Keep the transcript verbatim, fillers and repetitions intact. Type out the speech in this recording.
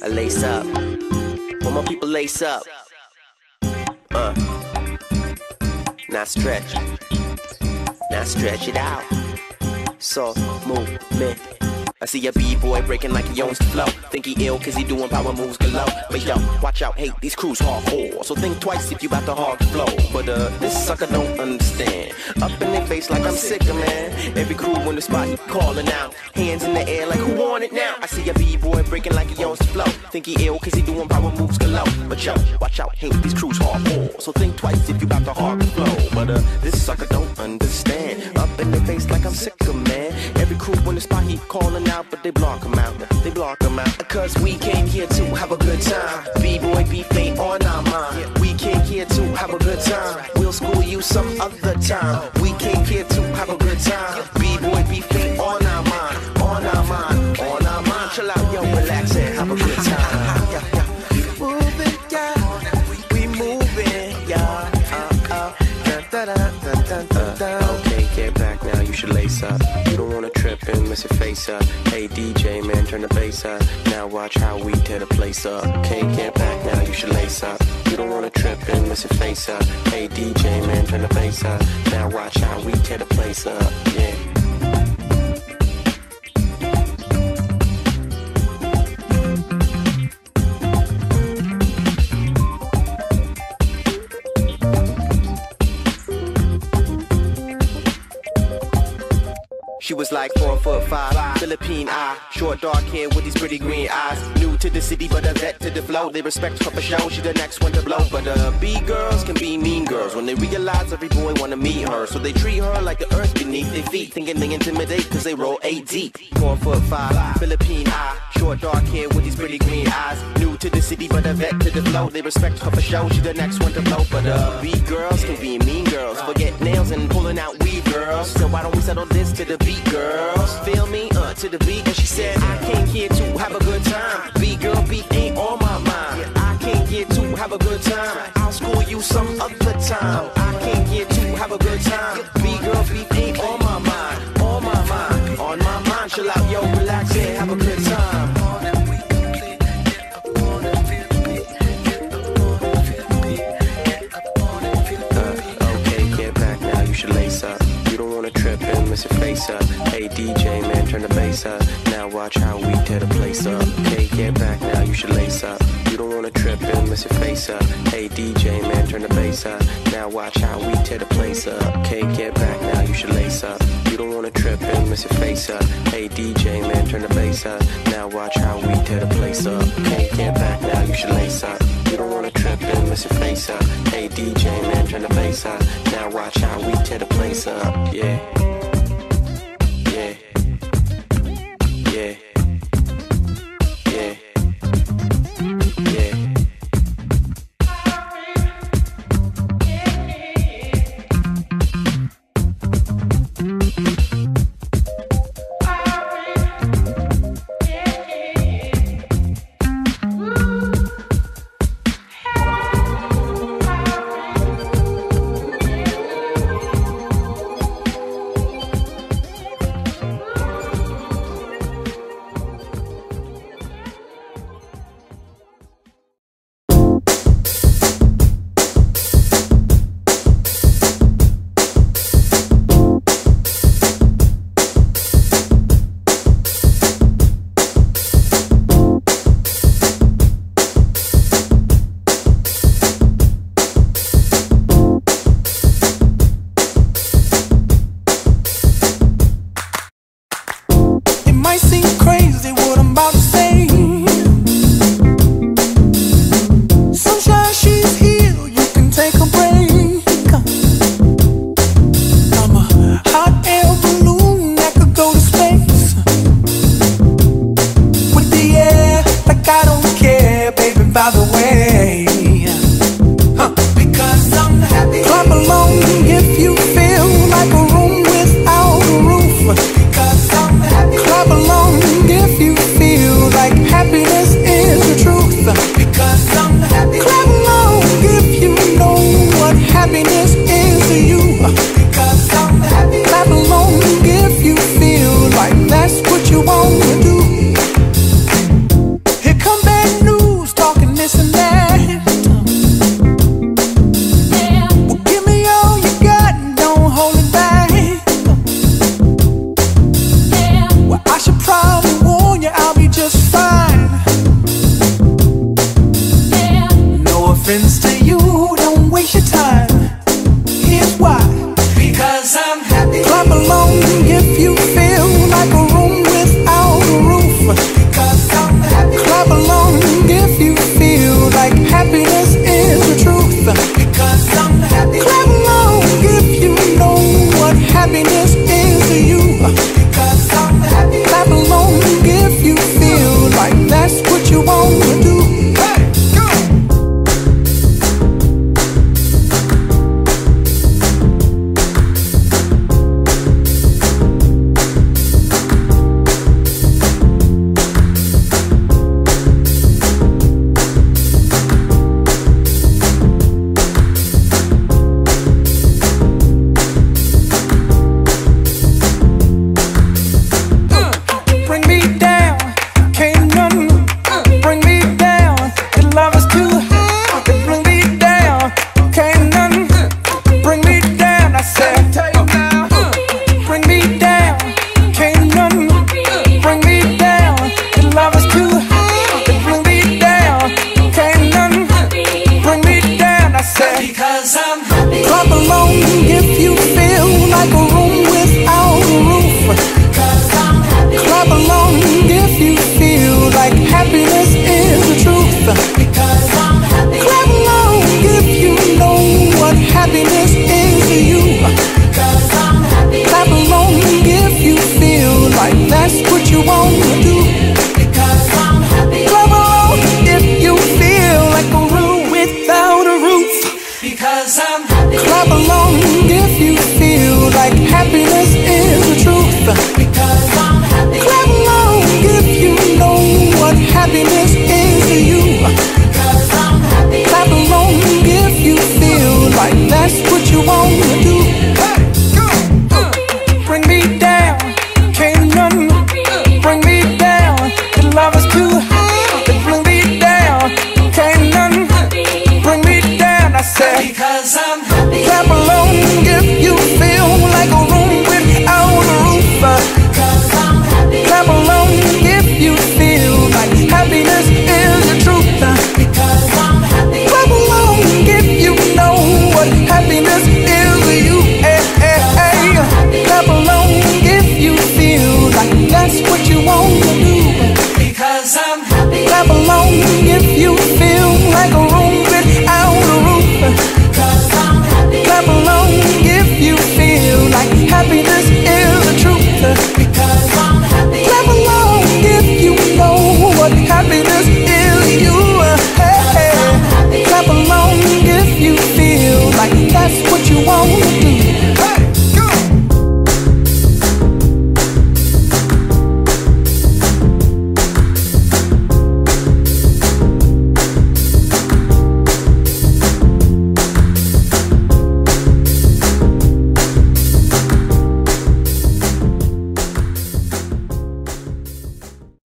I lace up. When my people lace up. Uh. Now stretch. Now stretch it out. So, movement. I see a b-boy breaking like he owns the flow. Think he ill cause he doing power moves galore. But yo, watch out, hey, these crews hardcore. So think twice if you bout to hard flow. But uh, this sucker don't understand. Up in their face like I'm sick of man. Every crew on the spot calling out. Hands in the air like who want it now? I see a b-boy breaking like he owns the flow. Think he ill cause he doing power moves galore. But yo, watch out, hey, these crews hardcore. So think twice if you bout to hard flow. But uh, this sucker don't understand. Up in their face like I'm sick of man. Every crew on the spot he calling out, but they block him out, they block him out. Cause we came here to have a good time. B-boy beef ain't on our mind. We came here to have a good time. We'll school you some other time. We came here to have a good time. B-boy beef ain't on our mind. On our mind, on our mind. Chill out, yo, relax and have a good time. Moving, yeah. We moving, yeah. Uh, uh. Da, da, da, da, da, da. Okay, get back now, you should lace up. You don't wanna trip and mess your face up. Hey D J man, turn the bass up. Now watch how we tear the place up. Okay, get back now, you should lace up. You don't wanna trip and mess your face up. Hey D J man, turn the bass up. Now watch how we tear the place up. Yeah. She was like four foot five, Philippine eye, short dark hair with these pretty green eyes. New to the city but a vet to the flow. They respect her for show, she the next one to blow. But uh, B-girls can be mean girls when they realize every boy wanna meet her. So they treat her like the earth beneath their feet, thinking they intimidate cause they roll eight deep. Four foot five, Philippine eye, short dark hair with these pretty green eyes. New to the city but a vet to the flow. They respect her for show, she the next one to blow. But uh, B-girls can be mean girls, forget nails and pulling out weed girls. So why don't we settle this to the beat? Girls, feel me, uh, to the beat. And she said, I came here to have a good time. B-girl beat ain't on my mind. I came here to have a good time. I'll school you some other time. I came here to have a good time. B-girl beat ain't on my mind. On my mind, on my mind. Chill out, yo, relax and have a good time. Uh, okay, get back now, you should lace up. Trip and mess your face up. Hey D J man, turn the bass up. Now watch how we tear the place up. Okay, get back now, you should lace up. You don't wanna trip and mess your face up. Hey D J man, turn the bass up. Now watch how we tear the place up. Okay, get back now, you should lace up. You don't wanna trip and mess your face up. Hey D J man, turn the bass up. Now watch how we tear the place up. Okay, get back now, you should lace up. You don't wanna trip and mess your face up. Hey D J man, turn the bass up. Now watch how we tear the place up. Yeah. Yeah. Yeah. Yeah. Yeah. happens to you, don't waste your time. Here's why. Because I'm happy. Clap along if you feel like a room without a roof. Because I'm happy. Clap along if you feel like happiness is the truth. Because I'm happy. Clap along if you know what happiness is to you. Because I'm happy. Clap along if you feel like that's what you want to do. Hey, go! Bring me down, can't none bring me down. Your love is too high, it bring me down. Can't none bring me down. I said, bring me down, can't none bring me down. Your love is too high, it bring me down. Can't none bring me down. I said, because I'm happy. Clap along if you feel like a room without a roof. Clap along if you feel like happiness is the truth. Because I'm happy. Clap along if you know what happiness is to you. Because I'm happy. Clap along if you feel like that's what you want to do. Because I'm happy. Clap along if you feel like a room without a roof. Because I'm happy. Clap along if you feel like happiness is the truth. Because I'm happy. Clap along if you know what happiness is to you. Because I'm happy. Clap along if you feel like that's what you want to do. Hey, go! Bring me down, can't none bring me down. Your love is too high, it bring me down. Can't none bring me down. I said, because I'm happy. Clap along